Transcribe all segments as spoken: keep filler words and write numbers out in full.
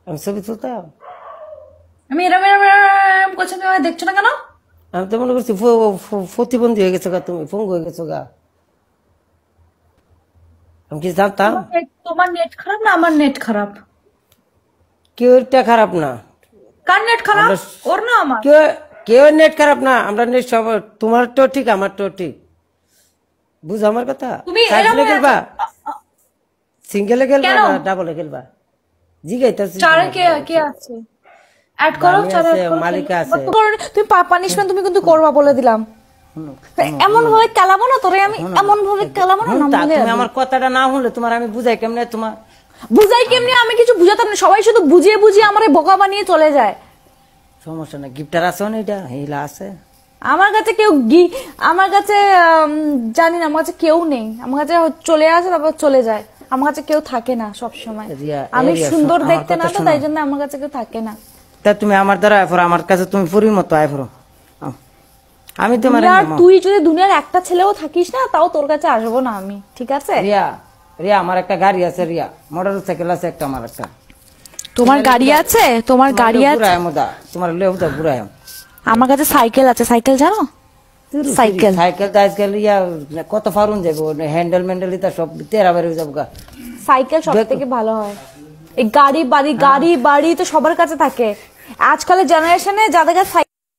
আমি ছবি তুলতাম। আমি এরম এরম এরম করছি, তুমি আমায় দেখছো না কেন? আমি তো মনে করছি ফ- ফ- প্রতিবন্ধী হয়ে গেছো গা, তুমি পঙ্গু হয়ে গেছো গা। আমি কি জানতাম? তোমার নেট তোমার নেট খারাপ না আমার নেট খারাপ? কেউটা খারাপ না। কার নেট খারাপ? আমরা ওর না আমার? কেউ কেউ নেট খারাপ না, আমরা নেট সব, তোমার তো ঠিক আমার তো ঠিক। বুঝো আমার কথা। তুমি এরম সাইকেলে হয়ে খেলবা, আছো। সিঙ্গেলে খেলবা কেন? না ডাবলে খেলবা? জিগাইতাছি চারে তোমার। কে কে আছে? অ্যাড করো, দামি চারে আছে, অ্যাড করো। মালিকা আছে। তুমি পানিশমেন্ট তুমি কিন্তু করবা বলে দিলাম। এমন ভাবে কেলাবো না তোরে আমি, এমন ভাবে কেলাবো না নাম বলে। তুমি আমার কথাটা না শুনলে তোমার আমি বুঝাই কেমনে? তোমার বুঝাই কেমনি? আমি কিছু বুঝাতাম না, সবাই শুধু বুঝিয়ে বুঝিয়ে আমারে বোকা বানিয়ে চলে যায়। সমস্যা না, গিফটার আছে না, এটা হিলা আছে। আমার কাছে কেউ গি আমার কাছে উম, জানি না, আমার কাছে কেউ নেই। আমার কাছে চলে আসে তারপর চলে যায়, আমার কাছে কেউ থাকে না সব সময়। রিয়া, আমি এই রিয়া, সুন্দর শোনো, দেখতে আমার না কথা তো, শোনো। তাই জন্য আমার কাছে কেউ থাকে না। তা তুমি আমার দ্বারা আয় পড়ো, আমার কাছে তুমি পুরীর মতো আয় পড়ো। আও। আমি তোমার আর তুই যদি দুনিয়ার একটা ছেলেও থাকিস না, তাও তোর কাছে আসবো না আমি, ঠিক আছে? রিয়া, রিয়া আমার একটা গাড়ি আছে, রিয়া মোটর সাইকেল আছে একটা, আমার একটা। তোমার গাড়ি আছে? তোমার গাড়ি আছে? বুড়ায় মোদা, তোমার লেউদা বুড়ায়। আমার কাছে সাইকেল আছে, সাইকেল জানো? সাইকেল সাইকেল তো আজকাল ইয়া কত ফারুন যাবো, হ্যান্ডেল ম্যান্ডেল এটা সব তেরা বের হয়ে যাবো গা। সাইকেল সব থেকে ভালো হয়। এই গাড়ি বাড়ি, গাড়ি বাড়ি তো সবার কাছে থাকে। আজকালের জেনারেশনে যাদের কাছে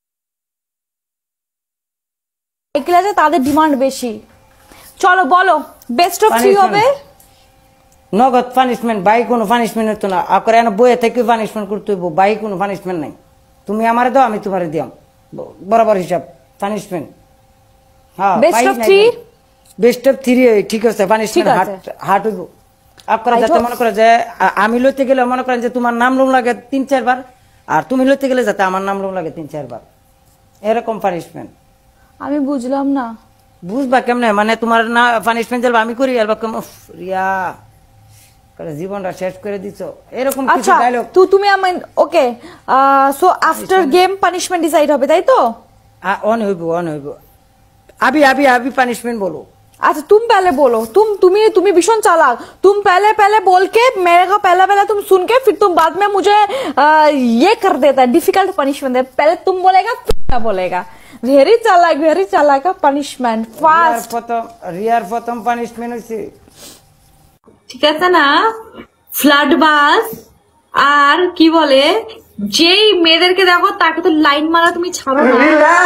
সাইকেল আছে তাদের ডিমান্ড বেশি। চলো বলো, বেস্ট অফ থ্রি হবে? নগদ পানিশমেন্ট, বাই কোনো পানিশমেন্ট হতো না। আপনার এনে বইয়ে থেকে পানিশমেন্ট করতে হইব, বাই কোনো পানিশমেন্ট নাই। তুমি আমারে দাও, আমি তোমারে দিয়াম, বরাবর হিসাব পানিশমেন্ট। হ্যাঁ, best of three? Best of three ঠিক আছে। পানিশমেন্ট হাট হাট হইব। আপনারা যাতে মনে করে যে আ- আমি লইতে গেলে মনে করেন যে তোমার নাম লোম লাগে তিন চারবার, আর তুমি লইতে গেলে যাতে আমার নাম লোম লাগে তিন চারবার, এরকম পানিশমেন্ট। আমি বুঝলাম না। বুঝবা কেমনে? মানে তোমার না পানিশমেন্ট দিলে আমি করি, আর কেমন রিয়া করে জীবনটা শেষ করে দিছো, এরকম কিছু আচ্ছা, ডায়লগ। তো তুমি আমি okay, so after game punishment decide হবে, তাই তো? অন হইব, অন হইব। আবি আবি আবি পানিশমেंट बोलो। अच्छा तुम पहले बोलो, तुम तुम्ही तुम्ही भीषण चालाक, तुम पहले पहले बोल के मेरे को पहला पहला तुम सुन के फिर तुम बाद में मुझे आ, ये कर देता है, डिफिकल्ट पनिशमेंट है। पहले तुम बोलेगा फिर क्या बोलेगा। वेरी चालाक, वेरी चालाक का पनिशमेंट फास्ट। প্রথম রিয়ার প্রথম পানিশমেন্ট হইছে, ঠিক আছে না? ফ্লাড বাস আর কি বলে, যেই মেয়েদেরকে দেখো তাকে তো লাইন মারা তুমি ছাড়ো না।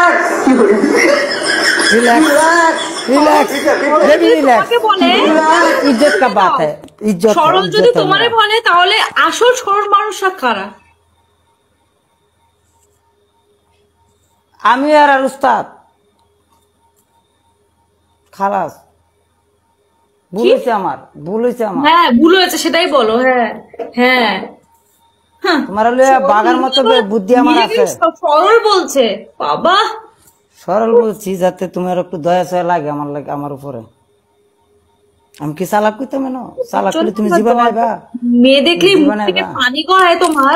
Relax relax baby relax. তোমাকে বলে ইজ্জত কা বাত है, ইজ্জত সরল যদি তোমারে বলে তাহলে আসল সরল মানুষরা কারা? আমি আর আর উস্তাদ খালাস। ভুল হয়েছে আমার, ভুল হয়েছে আমার। হ্যাঁ ভুল হয়েছে, সেটাই বলো। হ্যাঁ হ্যাঁ হ্যাঁ, তোমার হলে বাগার মতো বুদ্ধি আমার আছে। সরল বলছে বাবা। সরল বলছি যাতে তোমার একটু দয়া সয়া লাগে আমার লাগে, আমার উপরে। আমি কি চালাক কইতাম না? চালাক করলে তুমি জীবনে আইবা? মেয়ে দেখলি মুখ থেকে পানি গড়ায় তোমার।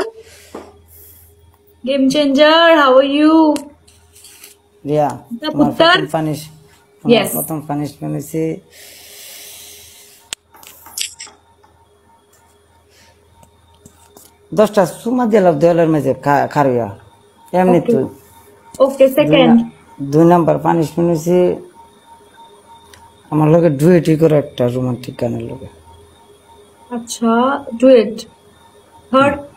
Game changer, how are you? Riya তোমার প্রথম পানিশ Yes. প্রথম পানিশমেন্ট হইছে দশটা সুমা দিলাম দেওয়ালের মেঝে খারুয়া, এমনি তো। Okay second. দুই নাম্বার পানিশমেন্ট হয়েছে আমার লগে ডুয়েটি করে একটা রোমান্টিক গানের লগে। আচ্ছা ডুয়েট। থার্ড